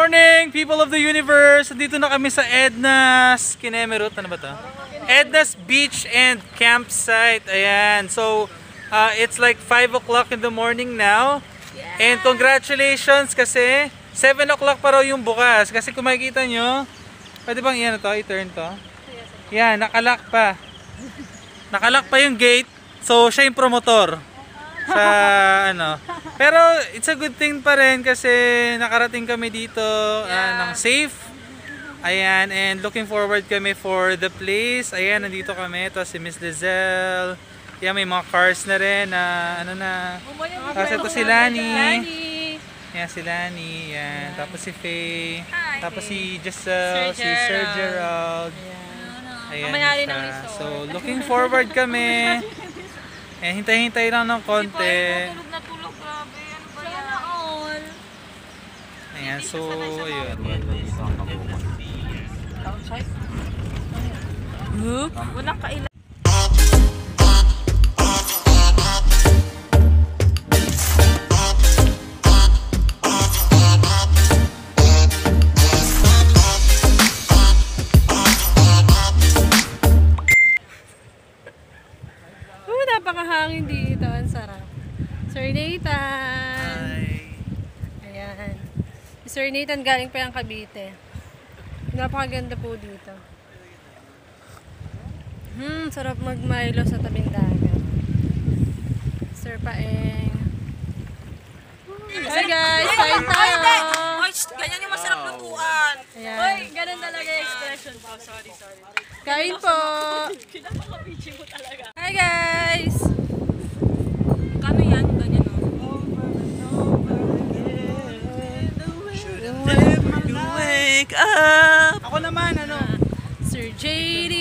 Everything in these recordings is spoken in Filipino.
morning, people of the universe! Dito na kami sa Edna's Kinemerut. Ano ba to? Edna's Beach and Campsite. Ayan. So, it's like 5 o'clock in the morning now. And congratulations kasi 7 o'clock pa raw yung bukas. Kasi kung makikita nyo, pwede bang iyan to? I-turn to? Yan, nakalock pa. Nakalock pa yung gate. So, siya yung promotor. Sa ano. Pero it's a good thing pa rin kasi nakarating kami dito ng safe. Ayan, and looking forward kami for the place. Ayan, nandito kami. Ito si Miss Lizelle. Ayan, may mga cars na rin na ano na. Kasi ito si Lani. Ayan, si Lani. Ayan. Tapos si Faye. Tapos si Giselle. Si Sir Gerald. Ayan siya. So, looking forward kami. Eh, hintay-hintay lang ng konti. Tulog na tulog, grabe. Ano ba yan? Ayan, so, ayun. Outside? Walang kailan. Napakahangin dito, ang sarap. Sir Nathan! Hi! Ayan. Sir Nathan galing pa yung Cavite. Napakaganda po dito. Sarap mag-Milo sa tabing dagat. Sir Paeng. Hi guys! Kain tayo! Ay, ganyan yung masarap lutuan. Ayan. Uy, ganun talaga yung expression po. Sorry. Kain po! Kinapaka-beachy mo talaga. Hi guys! Kano yan? Ganyan o. You wake up! Ako naman, ano? Sir JD!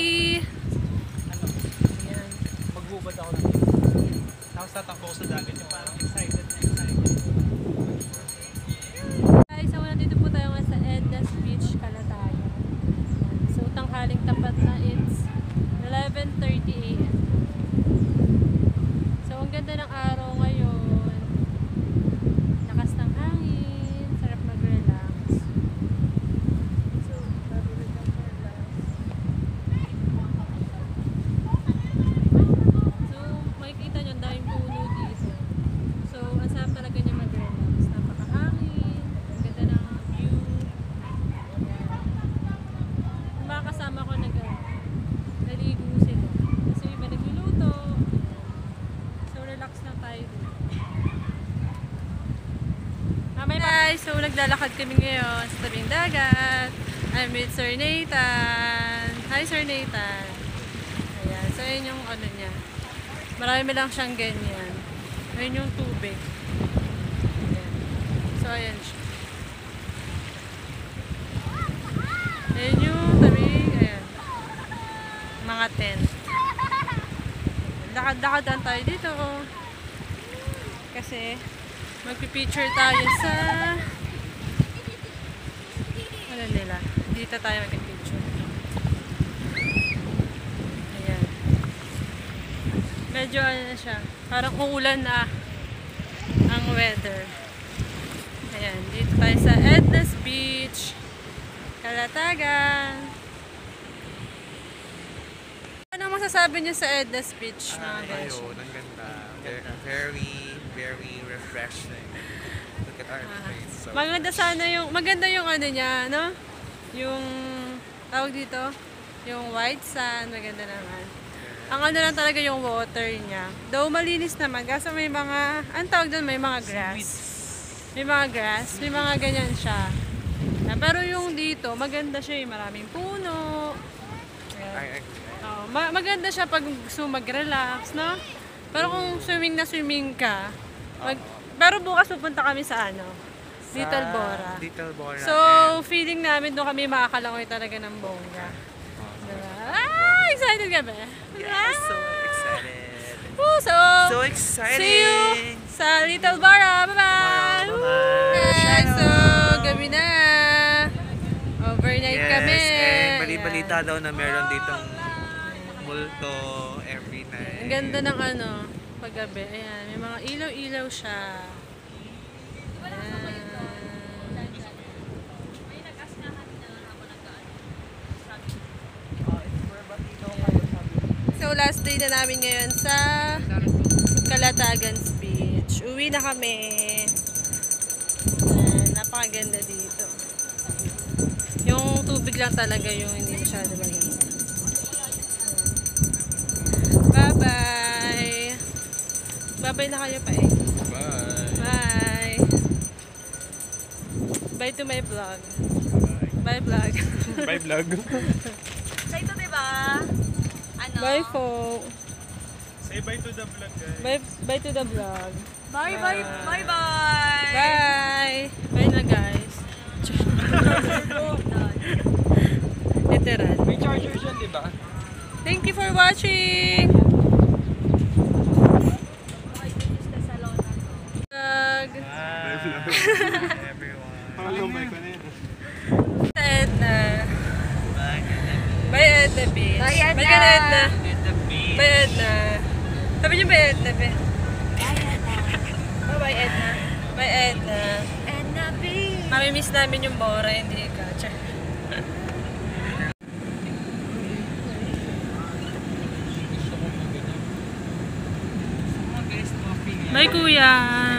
Ayan. Magbubad ako lang. Tapos tatakbo ko sa dagat yung parang excited na excited. Guys, so nandito po tayo nga sa Edna's Beach, Calatagan. So, tanghaling tapat na it's 11:30 AM. So, ang ganda ng araw ngayon. Lakas ng hangin. Sarap mag-relax. So, babalik ang relax. So, makikita nyo, ang daming puno dito. So, ang sarap talaga niya mag-relax. Napakahangin. Ang ganda ng view. Yung mga kasama ko naligo sila. Kasi yung iba nagluluto. So, relax lang tayo dito. Guys, so naglalakad kami ngayon sa tabing dagat. I'm with Sir Nathan. Hi, Sir Nathan. Ayan. So, yun yung ano niya. Marami lang siyang ganyan. Ayun yung tubig. Ayan. So, ayan siya. Ayan yung tabing. Ayan. Mga tent. Lakad-lakadan tayo dito. Kasi, magpipicture tayo sa ano nila. Dito tayo magpipicture. Ayan. Medyo ano na siya. Parang uulan na ang weather. Ayan. Dito tayo sa Edna's Beach. Calatagan. Ano masasabi niyo sa Edna's Beach? Ayun, ang ganda. Very refreshing. Look at our face. So Maganda yung ano niya, no? Yung tawag dito, yung white sand, maganda naman. Ang ano lang talaga yung water niya. Though malinis naman, kasi may mga, ang tawag doon, may mga grass. May mga grass, may mga ganyan siya. Pero yung dito, maganda siya, yung maraming puno. I agree. Maganda siya pag gusto mag-relax, no? Pero kung swimming ka, pero bukas pupunta kami sa ano? Little Bora. Little Bora. So, feeling namin doon kami makakalangoy talaga ng bongga. Diba? Excited ka ba? Yes, so excited. So exciting! see you sa Little Bora. Bye-bye! Bye-bye! So, gabi na. Overnight kami. And bali-balita daw na meron ditong multo every night. Ang ganda ng ano, paggabi. Ayan, may mga ilaw-ilaw siya. Ayan. last day na namin ngayon sa Calatagan Beach. Uwi na kami. Napakaganda dito. Yung tubig lang talaga yung hindi masyado maganda. Bye-bye! Bye-bye na kayo pa eh. Bye! Bye! Bye to my vlog. Bye vlog. Bye vlog. Sa ito, diba? Ano? Bye po. Say bye to the vlog, guys. Bye to the vlog. Bye, bye, bye, bye. Bye! Bye na guys. Literal. May charger dyan, di ba? Thank you for watching! Vlog. Bye vlog. Everyone. Hello, bye ko na yun. Edna. Bye Edna Beach. Bye, Edna. Bye ka na, Edna. Edna Beach. Bye Edna. Sabi niyo bye Edna, be. Bye Edna. Bye Edna. Edna Beach. Mamimiss namin yung Bora, hindi ka. Char. Bye kuya.